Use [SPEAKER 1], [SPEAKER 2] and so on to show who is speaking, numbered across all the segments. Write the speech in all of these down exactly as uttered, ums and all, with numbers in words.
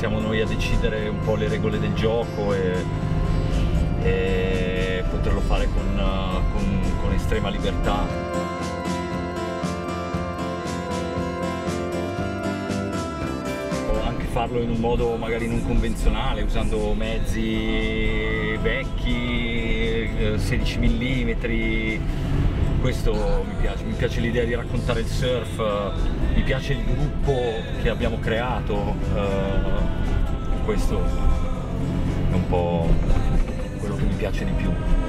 [SPEAKER 1] siamo noi a decidere un po' le regole del gioco e, e poterlo fare con, con, con estrema libertà. Farlo in un modo magari non convenzionale, usando mezzi vecchi, sedici millimetri, questo mi piace, mi piace l'idea di raccontare il surf, mi piace il gruppo che abbiamo creato, eh, questo è un po' quello che mi piace di più.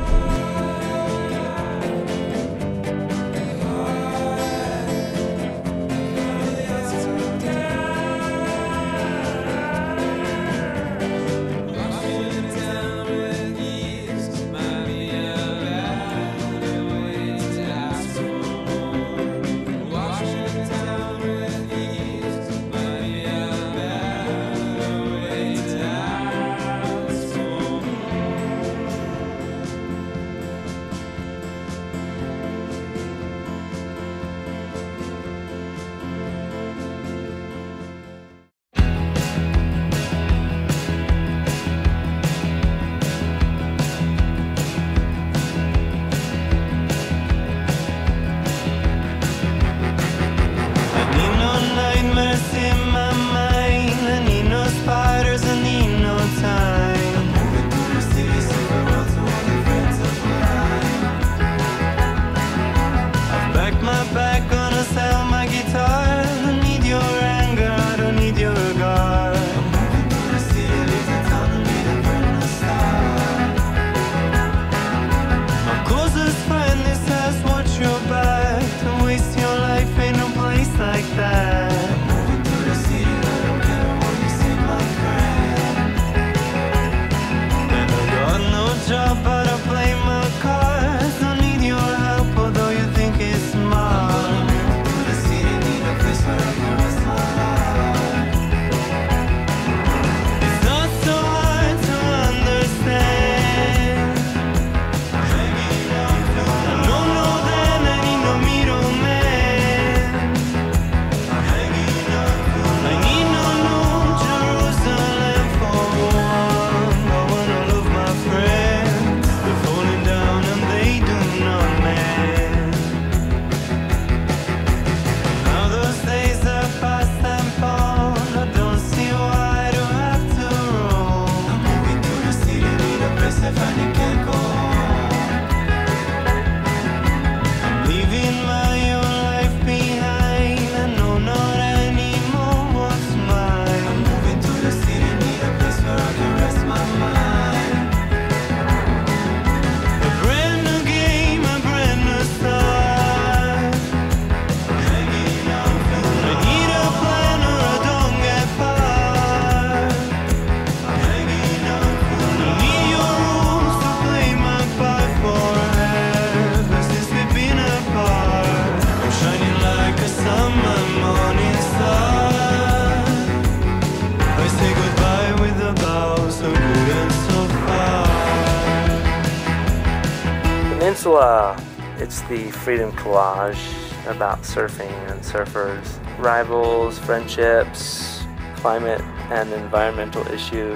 [SPEAKER 2] Peninsula, it's the freedom collage about surfing and surfers, rivals, friendships, climate and environmental issues.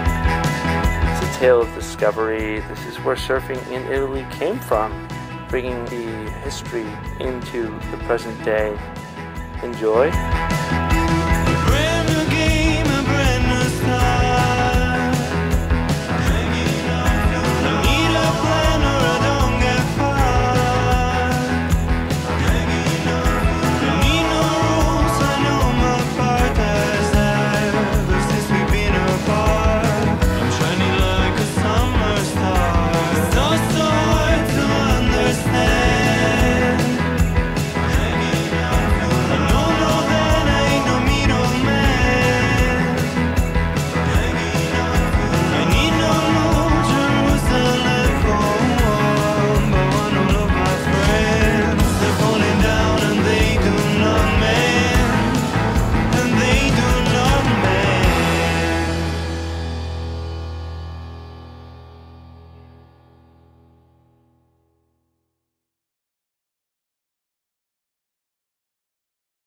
[SPEAKER 2] It's a tale of discovery. This is where surfing in Italy came from, bringing the history into the present day. Enjoy.